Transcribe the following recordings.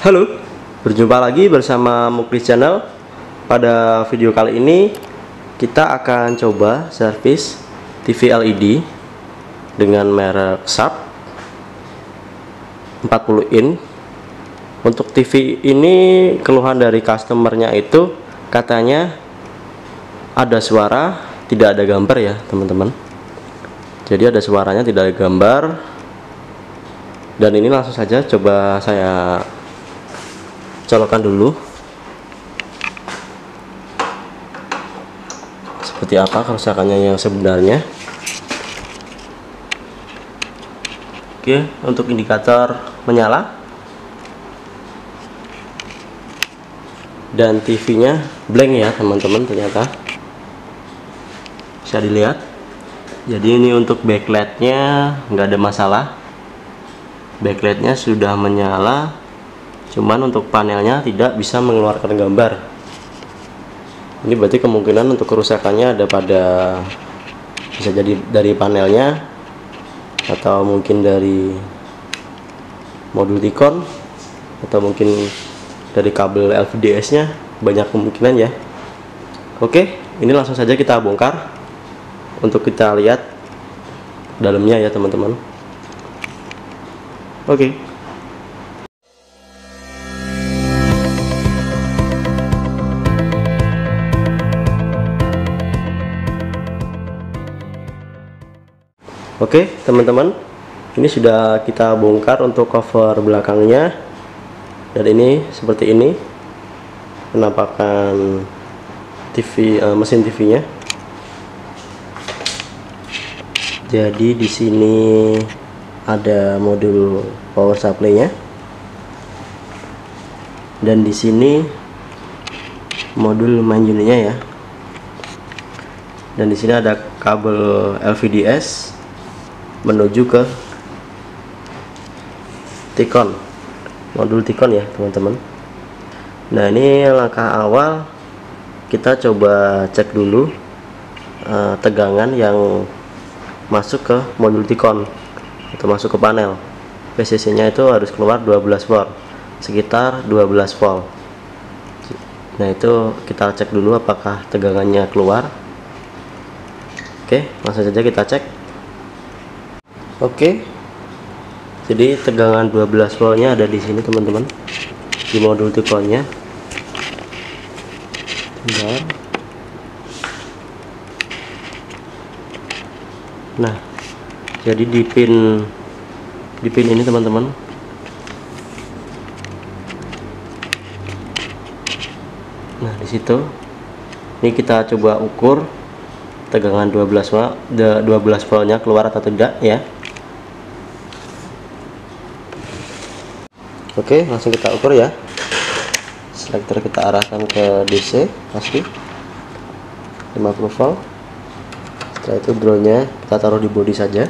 Halo, berjumpa lagi bersama Muklis Channel. Pada video kali ini kita akan coba servis TV LED dengan merek Sharp 40 in. Untuk TV ini keluhan dari customernya itu katanya ada suara, tidak ada gambar ya teman-teman. Jadi ada suaranya, tidak ada gambar. Dan ini langsung saja coba saya colokan dulu seperti apa kerusakannya yang sebenarnya. Oke, untuk indikator menyala dan TV nya blank ya teman-teman, ternyata bisa dilihat. Jadi ini untuk backlight nya nggak ada masalah, backlight nya sudah menyala, cuman untuk panelnya tidak bisa mengeluarkan gambar. Ini berarti kemungkinan untuk kerusakannya ada pada, bisa jadi dari panelnya atau mungkin dari modul T-Con atau mungkin dari kabel LVDS nya, banyak kemungkinan ya. Oke, ini langsung saja kita bongkar untuk kita lihat dalamnya ya teman-teman. Oke. Oke teman-teman, ini sudah kita bongkar untuk cover belakangnya, dan ini seperti ini penampakan mesin TV nya. Jadi di sini ada modul power supply nya, dan di sini modul main unitnya ya, dan di sini ada kabel LVDS menuju ke T-Con, modul T-Con ya teman-teman. Nah, ini langkah awal kita coba cek dulu tegangan yang masuk ke modul T-Con atau masuk ke panel. PCC nya itu harus keluar 12 volt, sekitar 12 volt. Nah, itu kita cek dulu apakah tegangannya keluar. Oke, langsung saja kita cek. Oke, jadi tegangan 12 voltnya ada di sini teman-teman, di modul T-Con nya. Nah, jadi di pin ini teman-teman, nah di situ ini kita coba ukur tegangan 12 voltnya keluar atau tidak ya. Oke, langsung kita ukur ya. Selektor kita arahkan ke DC pasti 50 volt. Setelah itu drone nya kita taruh di bodi saja.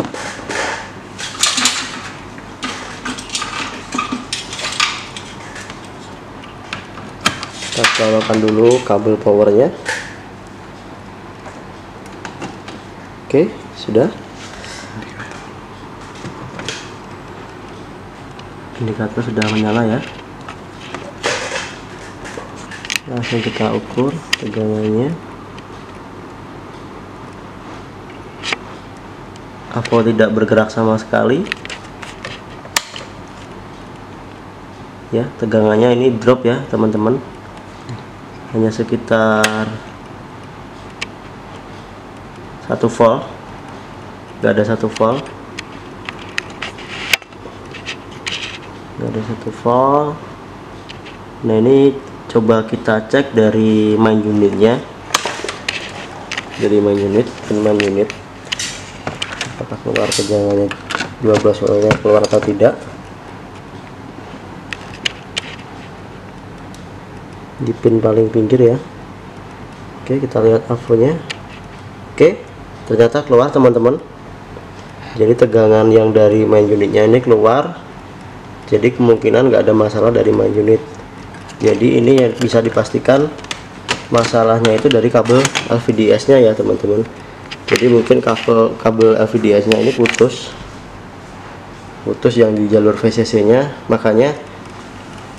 Kita colokkan dulu kabel powernya. Oke, sudah. Indikator sudah menyala ya. Langsung kita ukur tegangannya. Afo tidak bergerak sama sekali ya. Tegangannya ini drop ya teman-teman, hanya sekitar 1 volt, gak ada 1 volt, gak ada 1 volt. Nah, ini coba kita cek dari main unitnya, dari main unit, apakah keluar tegangannya 12 voltnya keluar atau tidak. Di pin paling pinggir ya. Oke, kita lihat avonya. Oke, ternyata keluar teman-teman. Jadi tegangan yang dari main unitnya ini keluar, jadi kemungkinan nggak ada masalah dari main unit. Jadi ini yang bisa dipastikan masalahnya itu dari kabel LVDS nya ya teman-teman. Jadi mungkin kabel LVDS nya ini putus yang di jalur VCC nya, makanya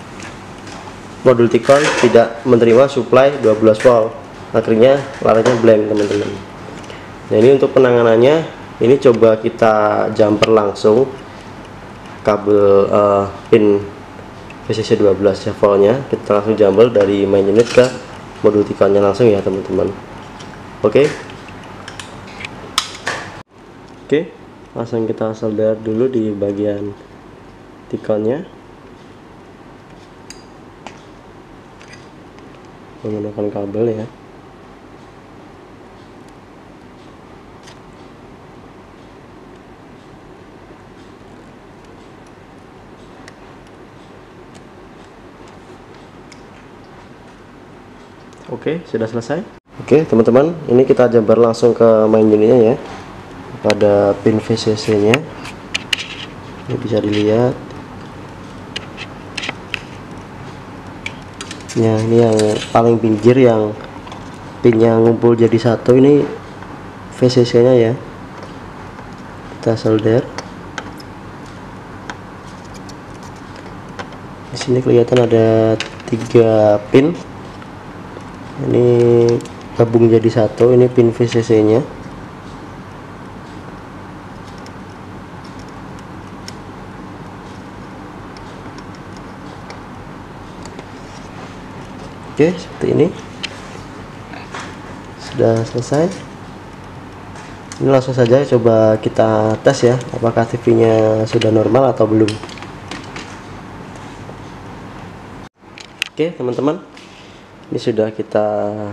modul T-Con tidak menerima supply 12 volt, akhirnya layarnya blank teman-teman. Nah ini untuk penanganannya, ini coba kita jumper langsung kabel pin VCC 12 ya, voltnya kita langsung jumper dari main unit ke modul T-Con nya langsung ya teman-teman. Oke, langsung kita solder dulu di bagian T-Con nya menggunakan kabel ya. Oke, sudah selesai. Oke teman-teman, ini kita jumper langsung ke main unitnya ya, pada pin VCC nya. Ini bisa dilihat ya, ini yang paling pinggir yang pinnya ngumpul jadi satu, ini VCC nya ya. Kita solder. Di sini kelihatan ada 3 pin, ini gabung jadi satu, ini pin VCC nya. Oke, seperti ini. Sudah selesai. Ini langsung saja coba kita tes ya, apakah TV nya sudah normal atau belum. Oke teman-teman, ini sudah kita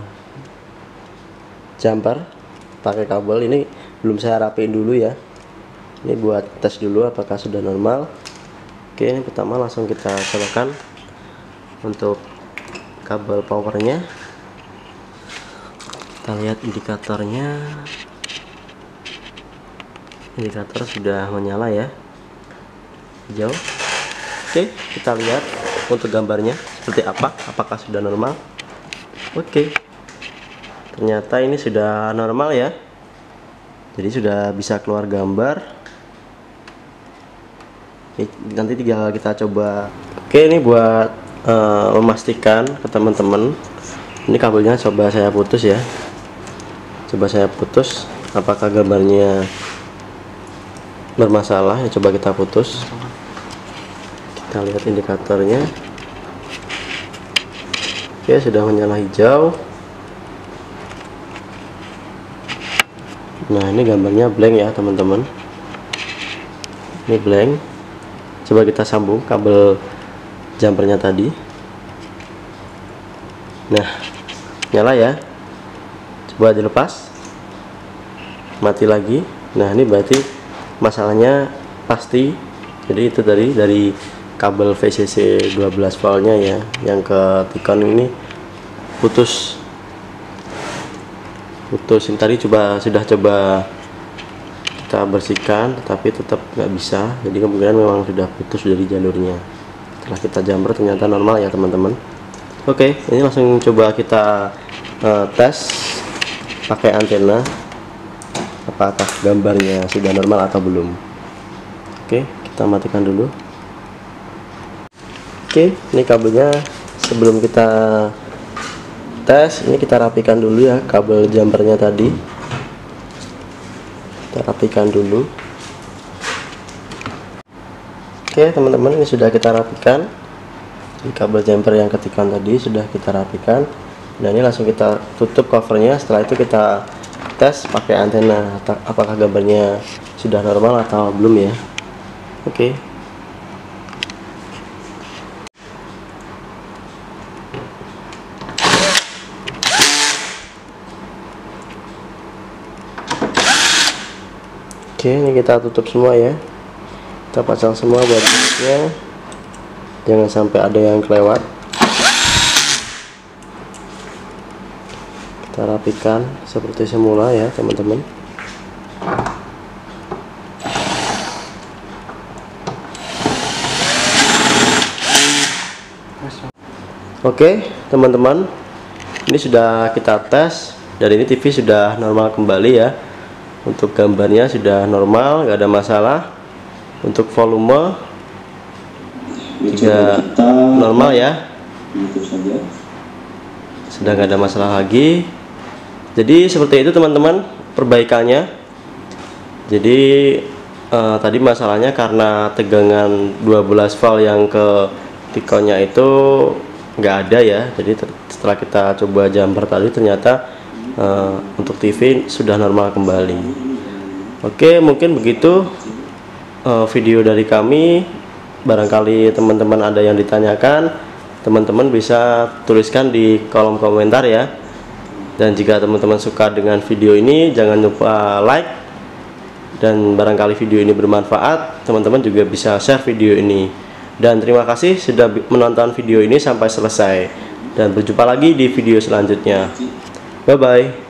jumper pakai kabel. Ini belum saya rapiin dulu ya, ini buat tes dulu apakah sudah normal. Oke, ini pertama langsung kita colokan untuk kabel powernya. Kita lihat indikatornya, indikator sudah menyala ya, hijau. Oke, kita lihat untuk gambarnya seperti apa, apakah sudah normal. Oke, ternyata ini sudah normal ya, jadi sudah bisa keluar gambar. Nanti tinggal kita coba. Oke, ini buat memastikan ke teman-teman, ini kabelnya coba saya putus ya, coba saya putus apakah gambarnya bermasalah ya. Coba kita putus, kita lihat indikatornya. Oke, sudah menyala hijau. Nah ini gambarnya blank ya teman-teman, ini blank. Coba kita sambung kabel jumpernya tadi. Nah nyala ya, coba dilepas, mati lagi. Nah ini berarti masalahnya pasti, jadi itu dari kabel VCC 12 voltnya ya, yang ke T-Con ini putus. Ini tadi sudah coba kita bersihkan, tetapi tetap nggak bisa, jadi kemungkinan memang sudah putus dari jalurnya. Setelah kita jumper ternyata normal ya teman-teman. Oke, ini langsung coba kita tes pakai antena, apakah gambarnya sudah normal atau belum. Oke, kita matikan dulu. Oke, ini kabelnya sebelum kita tes, ini kita rapikan dulu ya kabel jumpernya tadi. Kita rapikan dulu. Oke teman-teman, ini sudah kita rapikan. Di kabel jumper yang ketikan tadi sudah kita rapikan. Nah ini langsung kita tutup covernya. Setelah itu kita tes pakai antena, apakah gambarnya sudah normal atau belum ya. Oke. Oke, ini kita tutup semua ya. Kita pasang semua bautnya, jangan sampai ada yang kelewat. Kita rapikan seperti semula ya teman-teman. Oke teman-teman, ini sudah kita tes dan ini TV sudah normal kembali ya. Untuk gambarnya sudah normal, nggak ada masalah. Untuk volume juga normal ya. YouTube saja. Sudah nggak ada masalah lagi. Jadi seperti itu teman-teman perbaikannya. Jadi tadi masalahnya karena tegangan 12 volt yang ke T-Con-nya itu nggak ada ya. Jadi setelah kita coba jumper tadi ternyata untuk TV sudah normal kembali. Oke, mungkin begitu video dari kami. Barangkali teman-teman ada yang ditanyakan, teman-teman bisa tuliskan di kolom komentar ya. Dan jika teman-teman suka dengan video ini, jangan lupa like. Dan barangkali video ini bermanfaat, teman-teman juga bisa share video ini. Dan terima kasih sudah menonton video ini sampai selesai. Dan berjumpa lagi di video selanjutnya. Bye bye.